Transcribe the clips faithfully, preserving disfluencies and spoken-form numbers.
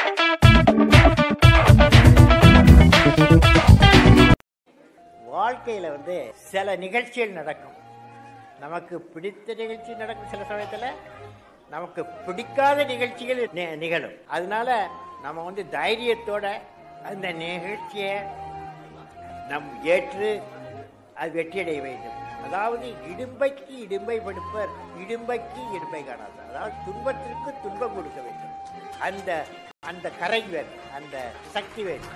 வாழ்க்கையில் வந்து சில நிகழ்ச்சிகள் நடக்கும். நமக்கு பிடித்த நிகழ்ச்சி நடக்கும், சில சமயத்தில் நமக்கு பிடிக்காத நிகழ்ச்சிகள் நிகழும். அதனால நம்ம வந்து தைரியத்தோட அந்த நிகழ்ச்சியை நம் ஏற்று அது வெற்றியடைய வேண்டும். அதாவது இடும்பைக்கு இடும்பை படுப்பர், இடும்பைக்கு இடும்பை காணாது. அதாவது துன்பத்திற்கு துன்பம் கொடுக்க வேண்டும். அந்த அந்த கரை வேண்டும், அந்த சக்தி வேண்டும்.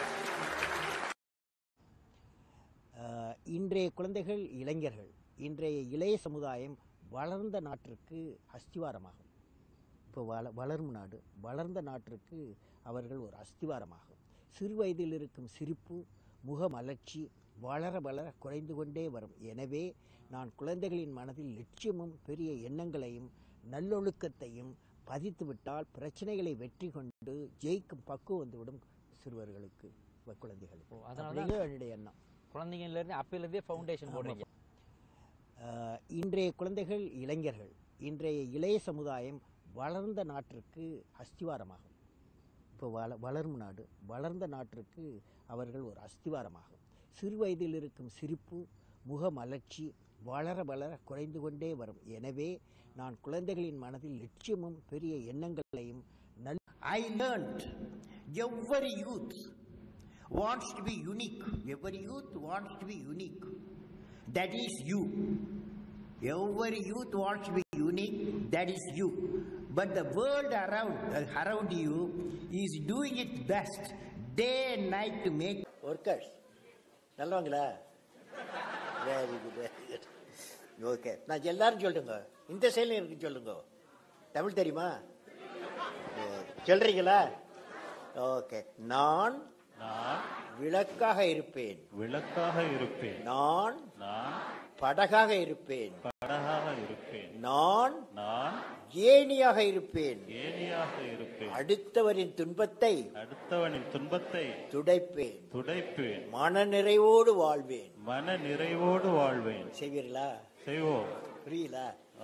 இன்றைய குழந்தைகள், இளைஞர்கள், இன்றைய இளைய சமுதாயம் வளர்ந்த நாட்டிற்கு அஸ்திவாரமாகும். இப்போ வள வளரும் நாடு, வளர்ந்த நாட்டிற்கு அவர்கள் ஒரு அஸ்திவாரமாகும். சிறு வயதில் இருக்கும் சிரிப்பு, முகமலர்ச்சி வளர வளர குறைந்து கொண்டே வரும். எனவே நான் குழந்தைகளின் மனதில் லட்சியமும் பெரிய எண்ணங்களையும் நல்லொழுக்கத்தையும் பதித்துவிட்டால் பிரச்சனைகளை வெற்றி கொண்டு ஜெயிக்கும் பக்குவம் வந்துவிடும் சிறுவர்களுக்கு, குழந்தைகளுக்கு. அதனால என்னுடைய எண்ணம். குழந்தைங்கள்லேருந்து அப்பையிலேருந்தே ஃபவுண்டேஷன் போடுறீங்க. இன்றைய குழந்தைகள், இளைஞர்கள், இன்றைய இளைய சமுதாயம் வளர்ந்த நாட்டிற்கு அஸ்திவாரமாகும். இப்போ வள வளரும் நாடு, வளர்ந்த நாட்டிற்கு அவர்கள் ஒரு அஸ்திவாரமாகும். சிறு வயதில் இருக்கும் சிரிப்பு, முகமலர்ச்சி வளர வளர குறைந்து கொண்டே வரும். எனவே நான் குழந்தைகளின் மனதில் லட்சியமும் பெரிய எண்ணங்களையும் நல் I learned every youth wants to be unique. Every youth wants to be unique. That is you. Every youth wants to be unique. That is you. But the world around uh, around you is doing its best day and night to make workers. நல்லவங்களா? Very good, very good. Okay, நான் எல்லாரும் சொல்லுங்க, இந்த செயலும் இருக்கு சொல்லுங்க. தமிழ் தெரியுமா? சொல்றீங்களா? ஓகே. நான் நான் விளக்காக இருப்பேன். விளக்காக இருப்பேன். நான் நான் படகாக இருப்பேன். படகாக இருப்பேன். நான் நான் ஏணியாக இருப்பேன். ஏணியாக இருப்பேன். அடுத்தவரின் துன்பத்தை அடுத்தவனின் துன்பத்தை துடைப்பேன். துடைப்பேன். மன நிறைவோடு வாழ்வேன். மன நிறைவோடு வாழ்வேன். செய்வீர்களா? செய்வோம். புரியல?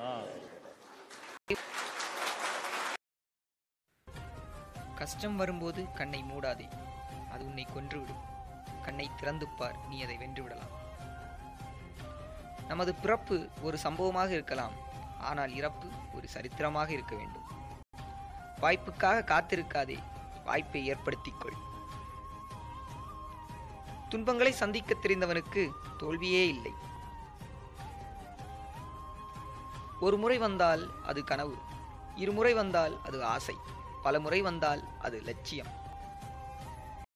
கஷ்டம் வரும்போது கண்ணை மூடாதே, அது உன்னை கொன்றுவிடும். கண்ணை திறந்து பார், நீ அதை வென்றுவிடலாம். நமது பிறப்பு ஒரு சம்பவமாக இருக்கலாம், ஆனால் இறப்பு ஒரு சரித்திரமாக இருக்க வேண்டும். வாய்ப்புக்காக காத்திருக்காதே, வாய்ப்பை ஏற்படுத்திக்கொள். துன்பங்களை சந்திக்க தெரிந்தவனுக்கு தோல்வியே இல்லை. ஒரு முறை வந்தால் அது கனவு, இருமுறை வந்தால் அது ஆசை, பல முறை வந்தால் அது லட்சியம்.